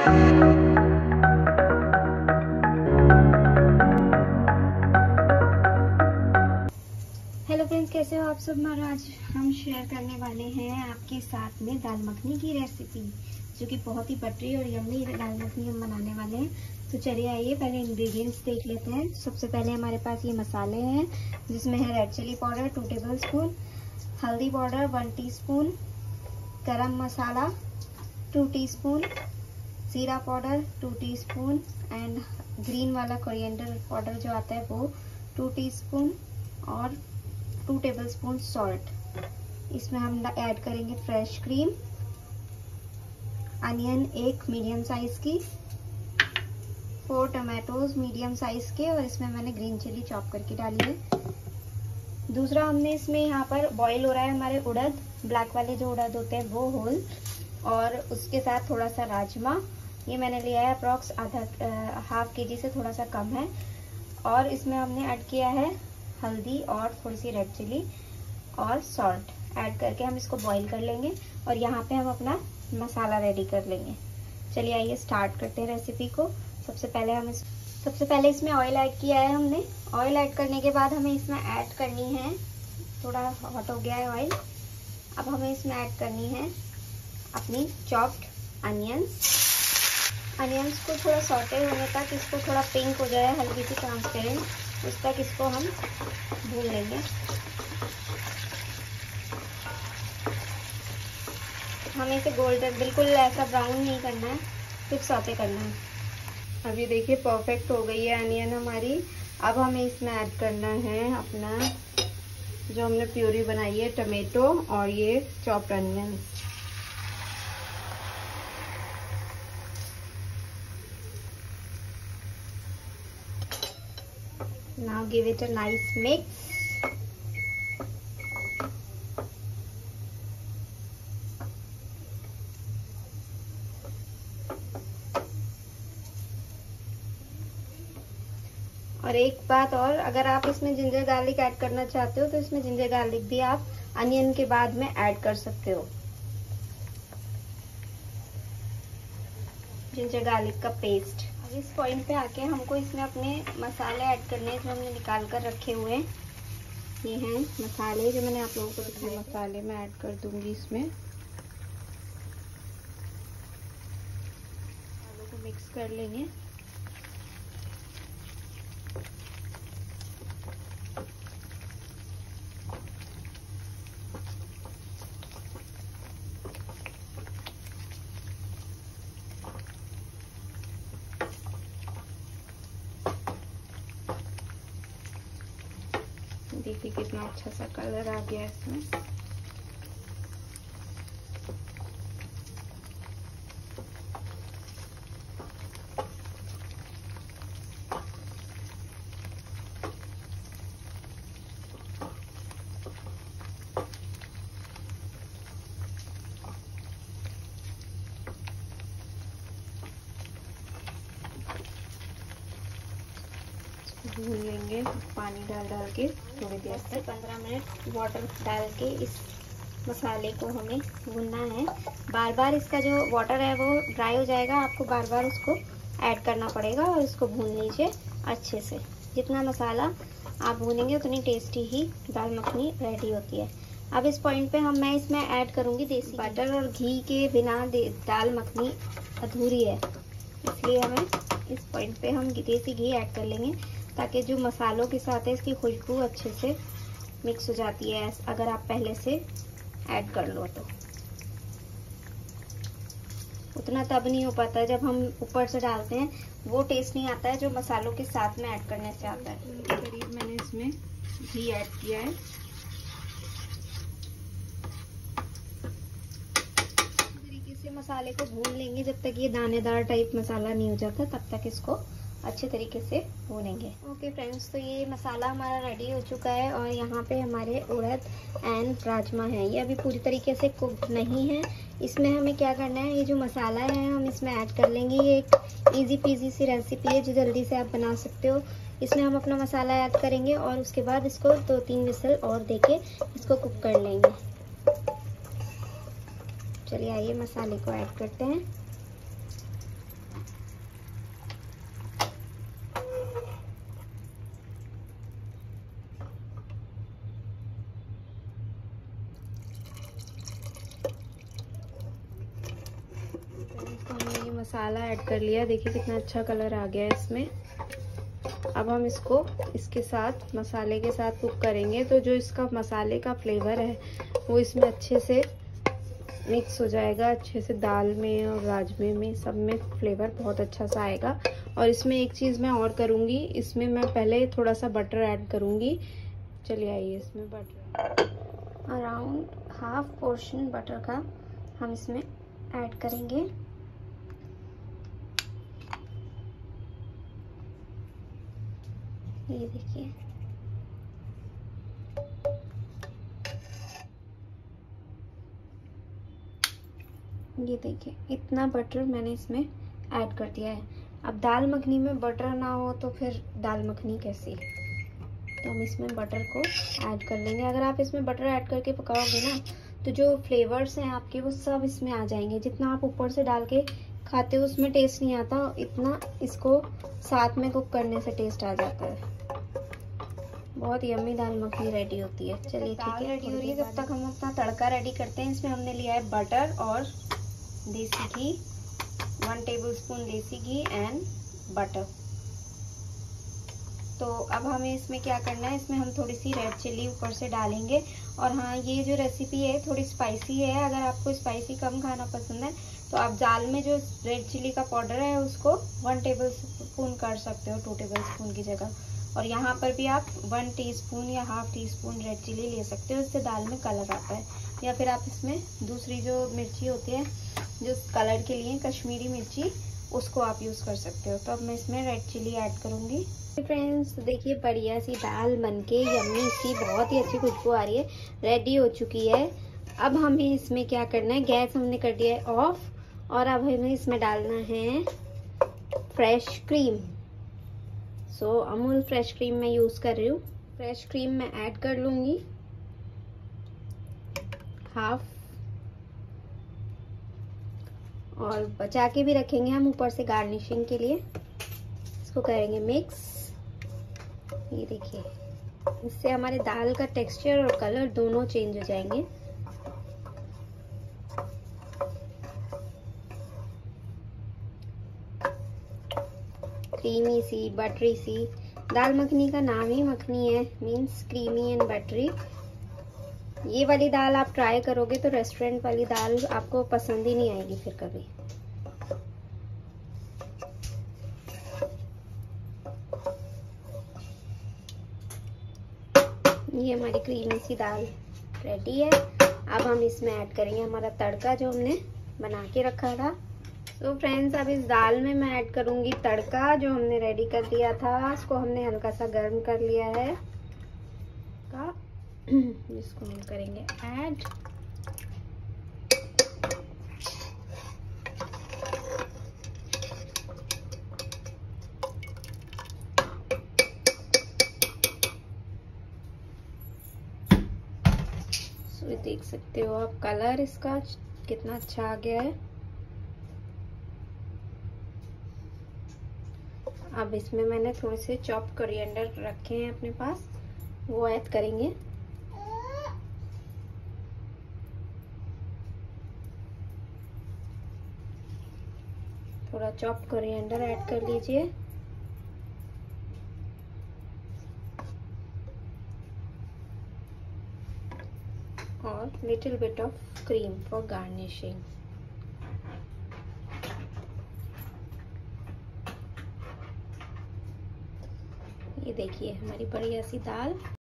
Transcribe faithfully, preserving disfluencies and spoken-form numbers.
Hello friends, कैसे हो आप सब। और आज हम शेयर करने वाले हैं आपके साथ में दाल मखनी की रेसिपी, जो कि बहुत ही बटरी और यम्मी दाल मखनी हम बनाने वाले हैं। तो चलिए आइए पहले इंग्रेडिएंट्स देख लेते हैं। सबसे पहले हमारे पास ये मसाले हैं, जिसमें है red chilli powder two tablespoon, हल्दी powder one teaspoon, garam masala two teaspoon, जीरा powder two teaspoon and green वाला कोरिएंडर पाउडर जो आता है वो टू टीस्पून और टू टेबलस्पून सॉल्ट। इसमें हम ऐड करेंगे फ्रेश क्रीम, अनियन एक मीडियम साइज की, फोर टमाटोज मीडियम साइज के, और इसमें मैंने ग्रीन चिली चॉप करके डाली है। दूसरा हमने इसमें यहाँ पर बॉईल हो रहा है हमारे उड़द, ब्लैक वाले जो उड़द होते हैं वो होल, और उसके साथ थोड़ा सा राजमा। ये मैंने लिया है अप्रॉक्स आधा हाफ के जी से थोड़ा सा कम है। और इसमें हमने ऐड किया है हल्दी और थोड़ी सी रेड चिली और सॉल्ट ऐड करके हम इसको बॉईल कर लेंगे, और यहाँ पे हम अपना मसाला रेडी कर लेंगे। चलिए आइए स्टार्ट करते हैं रेसिपी को। सबसे पहले हम इस सबसे पहले इसमें ऑयल ऐड किया है हमने। ऑयल ऐड करने के बाद हमें इसमें ऐड करनी है, थोड़ा हॉट हो गया है ऑयल, अब हमें इसमें ऐड करनी है अपनी चॉप्ड अनियंस। अनियंस को थोड़ा सॉटे होने तक, इसको थोड़ा पिंक हो जाए, हल्की सी ट्रांसपेरेंट, उस तक इसको हम भून लेंगे। हमें इसे गोल्डन बिल्कुल ऐसा ब्राउन नहीं करना है, सिर्फ सौते करना है। अभी देखिए परफेक्ट हो गई है अनियन हमारी। अब हमें इसमें ऐड करना है अपना जो हमने प्यूरी बनाई है, टमेटो और ये chopped onion. Now give it a nice mix. और एक बात और, अगर आप इसमें जिंजर गार्लिक ऐड करना चाहते हो तो इसमें जिंजर गार्लिक भी आप अनियन के बाद में ऐड कर सकते हो। जिंजर गार्लिक का पेस्ट। अब इस पॉइंट पे आके हमको इसमें अपने मसाले ऐड करने हैं जो हमने निकाल कर रखे हुए हैं। ये हैं मसाले जो मैंने आप लोगों को दिखाए। मसाले मैं ऐड कर दूंगी इसमें। मसालों को मिक्स कर लेंगे। देखिए कितना अच्छा सा कलर आ गया है इसमें। भून लेंगे पानी डाल डाल के थोड़ी देर तक, पंद्रह मिनट वाटर डाल के इस मसाले को हमें भूनना है। बार बार इसका जो वाटर है वो ड्राई हो जाएगा, आपको बार बार उसको ऐड करना पड़ेगा और इसको भून लीजिए अच्छे से। जितना मसाला आप भूनेंगे उतनी टेस्टी ही दाल मखनी रेडी होती है। अब इस पॉइंट पे हम मैं इसमें ऐड करूँगी देसी बटर और घी के बिना दाल मखनी अधूरी है, इसलिए हमें इस पॉइंट पे हम देसी घी ऐड कर लेंगे, ताकि जो मसालों के साथ है इसकी खुशबू अच्छे से मिक्स हो जाती है। अगर आप पहले से ऐड कर लो तो उतना तब नहीं हो पाता है, जब हम ऊपर से डालते हैं वो टेस्ट नहीं आता है जो मसालों के साथ में ऐड करने से आता है। करीब मैंने इसमें घी ऐड किया है। इस तरीके से मसाले को भून लेंगे जब तक ये दानेदार टाइप मसाला नहीं हो जाता, तब तक इसको अच्छे तरीके से भूनेंगे। ओके फ्रेंड्स, तो ये मसाला हमारा रेडी हो चुका है और यहाँ पे हमारे उड़द एंड राजमा है, ये अभी पूरी तरीके से कुक नहीं है। इसमें हमें क्या करना है, ये जो मसाला है हम इसमें ऐड कर लेंगे। ये एक इजी पीजी सी रेसिपी है जो जल्दी से आप बना सकते हो। इसमें हम अपना मसाला ऐड करेंगे और उसके बाद इसको दो तीन विसल और देके इसको कुक कर लेंगे। चलिए आइए मसाले को ऐड करते हैं। मसाला ऐड कर लिया, देखिए कितना अच्छा कलर आ गया है इसमें। अब हम इसको इसके साथ मसाले के साथ कुक करेंगे, तो जो इसका मसाले का फ्लेवर है वो इसमें अच्छे से मिक्स हो जाएगा, अच्छे से दाल में और राजमे में सब में फ्लेवर बहुत अच्छा सा आएगा। और इसमें एक चीज़ मैं और करूँगी, इसमें मैं पहले थोड़ा सा बटर ऐड करूँगी। चलिए आइए, इसमें butter around half portion butter का हम इसमें ऐड करेंगे। ये देखिए, ये देखिए इतना बटर मैंने इसमें ऐड कर दिया है। अब दाल मखनी में बटर ना हो तो फिर दाल मखनी कैसी, तो हम इसमें बटर को ऐड कर लेंगे। अगर आप इसमें बटर ऐड करके पकाओगे ना तो जो फ्लेवर्स हैं आपके वो सब इसमें आ जाएंगे। जितना आप ऊपर से डाल के खाते हो उसमें टेस्ट नहीं आता, इतना इसको साथ में कुक करने से टेस्ट आ जाता है। बहुत यम्मी दाल मखनी रेडी होती है। चलिए ठीक है, रेडी हो रही है, तब तक हम अपना तड़का रेडी करते हैं। इसमें हमने लिया है बटर और देसी घी, वन टेबलस्पून देसी घी एंड बटर। तो अब हमें इसमें क्या करना है, इसमें हम थोड़ी सी रेड चिल्ली ऊपर से डालेंगे। और हाँ, ये जो रेसिपी है थोड़ी स्पाइसी है, अगर आपको स्पाइसी कम खाना पसंद है तो आप दाल में जो रेड चिल्ली का पाउडर है उसको वन टेबल स्पून कर सकते हो, टू टेबल स्पून की जगह। और यहाँ पर भी आप वन टीस्पून या half teaspoon red chilli ले सकते हो, इससे दाल में कलर आता है। या फिर आप इसमें दूसरी जो मिर्ची होती है जो कलर के लिए, कश्मीरी मिर्ची, उसको आप यूज़ कर सकते हो। तो अब मैं इसमें रेड चिल्ली ऐड करूँगी। फ्रेंड्स देखिए, बढ़िया सी दाल बनके यम्मी सी, बहुत ही अच्छी खुशबू आ रही है, रेडी हो चुकी है। अब हमें इसमें क्या करना है, गैस हमने कर दिया है ऑफ, और अब हमें इसमें डालना है fresh cream. So so, Amul fresh cream मैं यूज़ कर रही हूँ। फ्रेश क्रीम मैं ऐड कर लूँगी हाफ, और बचा के भी रखेंगे हम ऊपर से गार्निशिंग के लिए। इसको करेंगे मिक्स। ये देखिए, इससे हमारे दाल का टेक्सचर और कलर दोनों चेंज हो जाएंगे। क्रीमी सी, बटरी सी, दाल मखनी का नाम ही मखनी है, मीन्स क्रीमी एंड बटरी। ये वाली दाल आप ट्राई करोगे तो रेस्टोरेंट वाली दाल आपको पसंद ही नहीं आएगी फिर कभी। ये हमारी क्रीमी सी दाल रेडी है। अब हम इसमें ऐड करेंगे हमारा तड़का जो हमने बना के रखा था। तो फ्रेंड्स, अब इस दाल में मैं ऐड करूंगी तड़का जो हमने रेडी कर दिया था। इसको हमने हल्का सा गर्म कर लिया है का, जिसको हम करेंगे ऐड। तो देख सकते हो आप कलर इसका कितना अच्छा आ गया है। अब इसमें मैंने थोड़े से चॉप कोरिएंडर रखे हैं अपने पास, वो ऐड करेंगे। थोड़ा चॉप कोरिएंडर ऐड कर लीजिए। और little bit of cream for garnishing. ये देखिए हमारी बढ़िया सी दाल